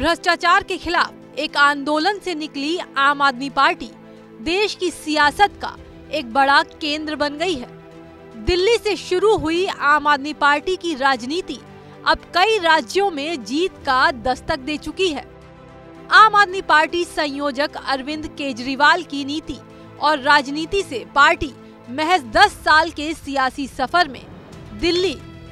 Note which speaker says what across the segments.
Speaker 1: भ्रष्टाचार के खिलाफ एक आंदोलन से निकली आम आदमी पार्टी देश की सियासत का एक बड़ा केंद्र बन गई है। दिल्ली से शुरू हुई आम आदमी पार्टी की राजनीति अब कई राज्यों में जीत का दस्तक दे चुकी है। आम आदमी पार्टी संयोजक अरविंद केजरीवाल की नीति और राजनीति से पार्टी महज 10 साल के सियासी सफर में दिल्ली,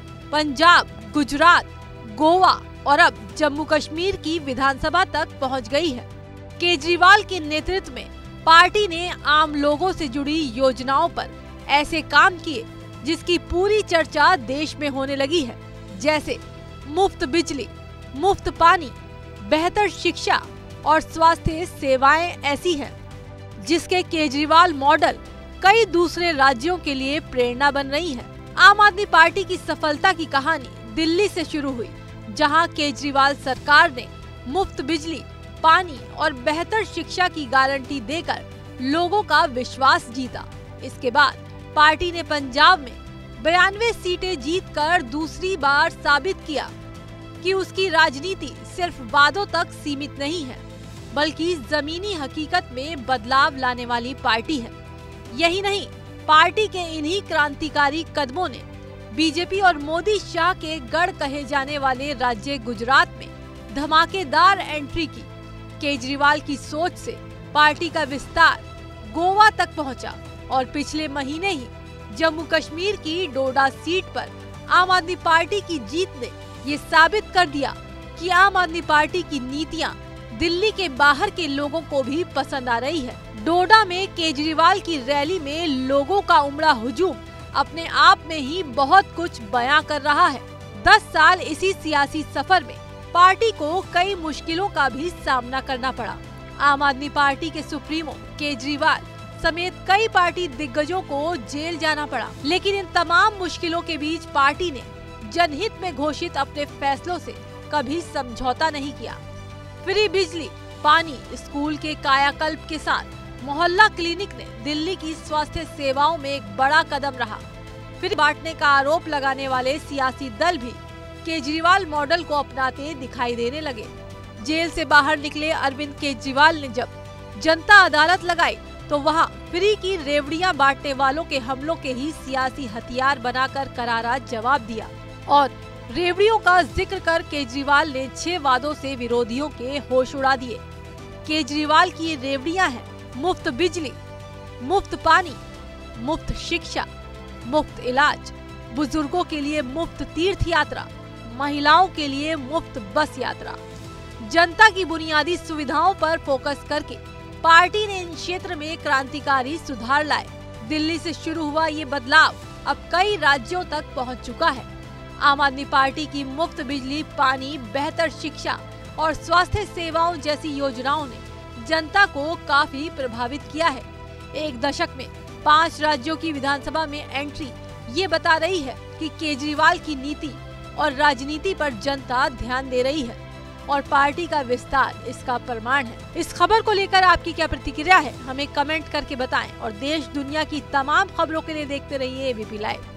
Speaker 1: पंजाब, गुजरात, गोवा और अब जम्मू कश्मीर की विधानसभा तक पहुंच गई है। केजरीवाल के नेतृत्व में पार्टी ने आम लोगों से जुड़ी योजनाओं पर ऐसे काम किए जिसकी पूरी चर्चा देश में होने लगी है, जैसे मुफ्त बिजली, मुफ्त पानी, बेहतर शिक्षा और स्वास्थ्य सेवाएं ऐसी हैं जिसके केजरीवाल मॉडल कई दूसरे राज्यों के लिए प्रेरणा बन रही है। आम आदमी पार्टी की सफलता की कहानी दिल्ली से शुरू हुई, जहां केजरीवाल सरकार ने मुफ्त बिजली, पानी और बेहतर शिक्षा की गारंटी देकर लोगों का विश्वास जीता। इसके बाद पार्टी ने पंजाब में 92 सीटें जीतकर दूसरी बार साबित किया कि उसकी राजनीति सिर्फ वादों तक सीमित नहीं है, बल्कि जमीनी हकीकत में बदलाव लाने वाली पार्टी है। यही नहीं, पार्टी के इन्हीं क्रांतिकारी कदमों ने बीजेपी और मोदी शाह के गढ़ कहे जाने वाले राज्य गुजरात में धमाकेदार एंट्री की। केजरीवाल की सोच से पार्टी का विस्तार गोवा तक पहुंचा और पिछले महीने ही जम्मू कश्मीर की डोडा सीट पर आम आदमी पार्टी की जीत ने ये साबित कर दिया कि आम आदमी पार्टी की नीतियां दिल्ली के बाहर के लोगों को भी पसंद आ रही है। डोडा में केजरीवाल की रैली में लोगों का उमड़ा हुजूम अपने आप में ही बहुत कुछ बयां कर रहा है। 10 साल इसी सियासी सफर में पार्टी को कई मुश्किलों का भी सामना करना पड़ा। आम आदमी पार्टी के सुप्रीमो केजरीवाल समेत कई पार्टी दिग्गजों को जेल जाना पड़ा, लेकिन इन तमाम मुश्किलों के बीच पार्टी ने जनहित में घोषित अपने फैसलों से कभी समझौता नहीं किया। फ्री बिजली, पानी, स्कूल के कायाकल्प के साथ मोहल्ला क्लिनिक ने दिल्ली की स्वास्थ्य सेवाओं में एक बड़ा कदम रहा। फिर बांटने का आरोप लगाने वाले सियासी दल भी केजरीवाल मॉडल को अपनाते दिखाई देने लगे। जेल से बाहर निकले अरविंद केजरीवाल ने जब जनता अदालत लगाई तो वहां फ्री की रेवड़ियां बांटने वालों के हमलों के ही सियासी हथियार बनाकर करारा जवाब दिया और रेवड़ियों का जिक्र कर केजरीवाल ने 6 वादों से विरोधियों के होश उड़ा दिए। केजरीवाल की रेवड़ियां हैं मुफ्त बिजली, मुफ्त पानी, मुफ्त शिक्षा, मुफ्त इलाज, बुजुर्गों के लिए मुफ्त तीर्थ यात्रा, महिलाओं के लिए मुफ्त बस यात्रा। जनता की बुनियादी सुविधाओं पर फोकस करके पार्टी ने इन क्षेत्र में क्रांतिकारी सुधार लाए। दिल्ली से शुरू हुआ ये बदलाव अब कई राज्यों तक पहुंच चुका है। आम आदमी पार्टी की मुफ्त बिजली, पानी, बेहतर शिक्षा और स्वास्थ्य सेवाओं जैसी योजनाओं ने जनता को काफी प्रभावित किया है। एक दशक में 5 राज्यों की विधानसभा में एंट्री ये बता रही है कि केजरीवाल की नीति और राजनीति पर जनता ध्यान दे रही है और पार्टी का विस्तार इसका प्रमाण है। इस खबर को लेकर आपकी क्या प्रतिक्रिया है, हमें कमेंट करके बताएं और देश दुनिया की तमाम खबरों के लिए देखते रहिए ABP live.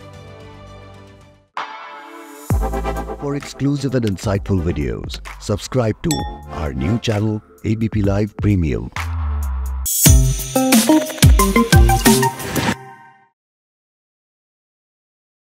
Speaker 2: For exclusive and insightful videos, subscribe to our new channel ABP Live Premium.